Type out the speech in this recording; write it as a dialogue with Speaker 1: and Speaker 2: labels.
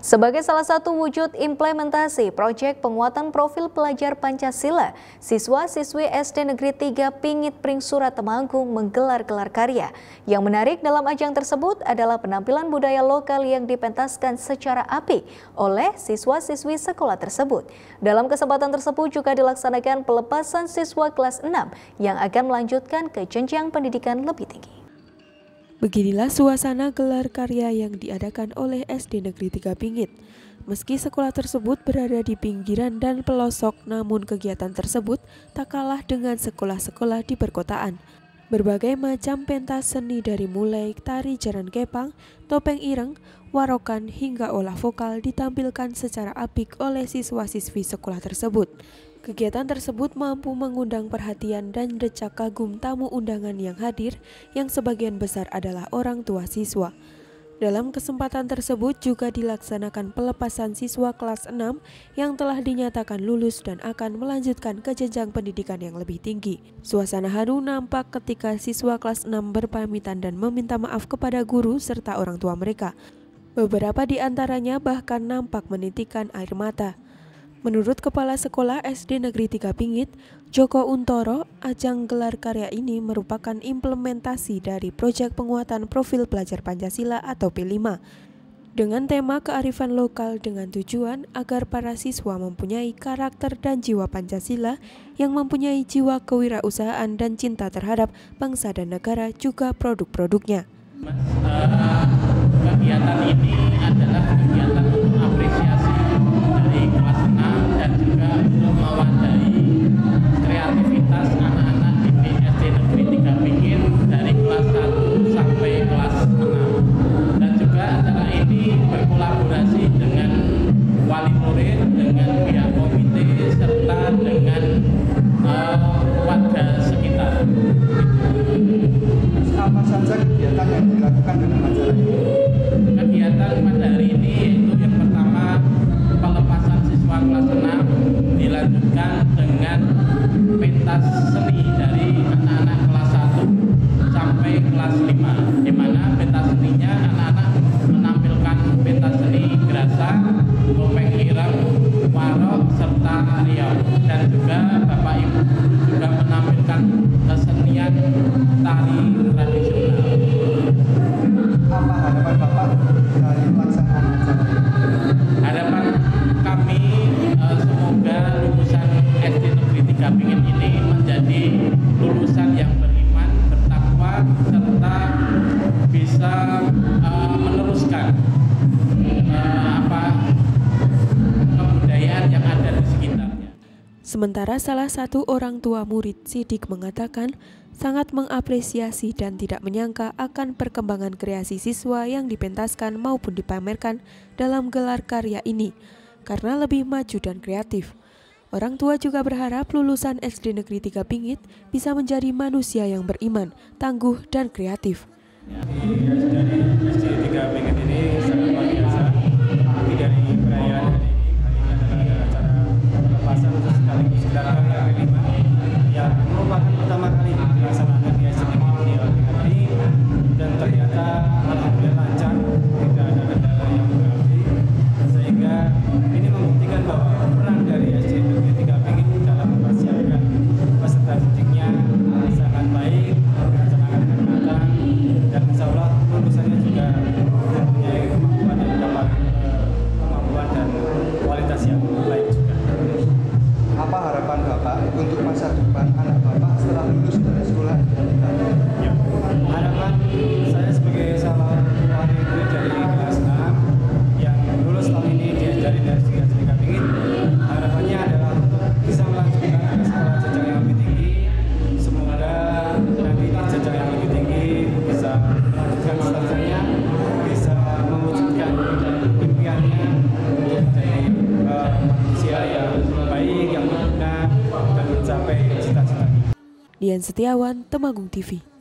Speaker 1: Sebagai salah satu wujud implementasi proyek penguatan profil pelajar Pancasila, siswa-siswi SD Negeri 3 Pingit Pringsura Temanggung menggelar gelar karya. Yang menarik dalam ajang tersebut adalah penampilan budaya lokal yang dipentaskan secara apik oleh siswa-siswi sekolah tersebut. Dalam kesempatan tersebut juga dilaksanakan pelepasan siswa kelas 6 yang akan melanjutkan ke jenjang pendidikan lebih tinggi.
Speaker 2: Beginilah suasana gelar karya yang diadakan oleh SD Negeri 3 Pingit. Meski sekolah tersebut berada di pinggiran dan pelosok, namun kegiatan tersebut tak kalah dengan sekolah-sekolah di perkotaan. Berbagai macam pentas seni dari mulai tari jaran kepang, topeng ireng, warokan hingga olah vokal ditampilkan secara apik oleh siswa-siswi sekolah tersebut. Kegiatan tersebut mampu mengundang perhatian dan decak kagum tamu undangan yang hadir, yang sebagian besar adalah orang tua siswa. Dalam kesempatan tersebut juga dilaksanakan pelepasan siswa kelas 6 yang telah dinyatakan lulus dan akan melanjutkan ke jenjang pendidikan yang lebih tinggi. Suasana haru nampak ketika siswa kelas 6 berpamitan dan meminta maaf kepada guru serta orang tua mereka. Beberapa di antaranya bahkan nampak menitikkan air mata. Menurut Kepala Sekolah SD Negeri 3 Pingit, Joko Untoro, ajang gelar karya ini merupakan implementasi dari proyek penguatan profil pelajar Pancasila atau P5 dengan tema kearifan lokal dengan tujuan agar para siswa mempunyai karakter dan jiwa Pancasila yang mempunyai jiwa kewirausahaan dan cinta terhadap bangsa dan negara juga produk-produknya.
Speaker 3: Kegiatan ini adalah kegiatan untuk apresiasi dari kelas 6 dan juga untuk mewadahi kreativitas anak-anak di SD Negeri 3 Pingit dari kelas 1 sampai kelas 6. Dan juga acara ini berkolaborasi dengan wali murid, dengan pihak komite, serta dengan warga sekitar.
Speaker 4: Apa saja kegiatan yang dilakukan dengan acara ini?
Speaker 3: Kegiatan pada hari ini yaitu yang pertama pelepasan siswa kelas 6, dilanjutkan dengan pentas seni dari anak-anak kelas 1 sampai kelas 5, di mana pentas seninya anak-anak menampilkan pentas seni gerasa, topeng ireng, warok, serta riau, dan juga Bapak Ibu juga menampilkan kesenian tari tradisional.
Speaker 4: Apa harapan Bapak dari pelaksanaan acara ini?
Speaker 3: Harapan kami semoga lulusan SD Negeri 3 Pingit ini menjadi lulusan yang beriman, bertakwa, serta bisa meneruskan kebudayaan yang ada di sekitarnya.
Speaker 2: Sementara salah satu orang tua murid Sidik mengatakan sangat mengapresiasi dan tidak menyangka akan perkembangan kreasi siswa yang dipentaskan maupun dipamerkan dalam gelar karya ini karena lebih maju dan kreatif. Orang tua juga berharap lulusan SD Negeri 3 Pingit bisa menjadi manusia yang beriman, tangguh, dan kreatif.
Speaker 5: Dari SD 3 Pingit ini sangat luar biasa. Tapi dari perayaan hari ini adalah acara pelepasan sekaligus gelar karya P5 yang merupakan pertama kali dilaksanakan di SD Negeri 3 Pingit ini, dan ternyata alhamdulillah lancar, tidak ada kendala yang berarti, sehingga ini membuktikan bahwa peran dari SD Negeri 3 Pingit dalam mempersiapkan peserta didiknya sangat baik, merencanakan dengan matang, dan insya Allah lulusannya juga mempunyai kemampuan dan kualitas yang baik juga.
Speaker 4: Apa harapan Bapak untuk masa depan anak Bapak setelah lulus dari sekolah?
Speaker 5: Ya. Harapan saya sebagai salah satu wali murid dari kelas 6 yang lulus tahun ini dari SD 3 Pingit, harapannya adalah untuk bisa melanjutkan ke sekolah jenjang yang lebih tinggi. Semoga nanti di jenjang yang lebih tinggi bisa melanjutkan statusnya, bisa mewujudkan impiannya untuk menjadi manusia yang baik, yang berguna, dan mencapai cita-citanya.
Speaker 2: Dian Setiawan, Temanggung TV.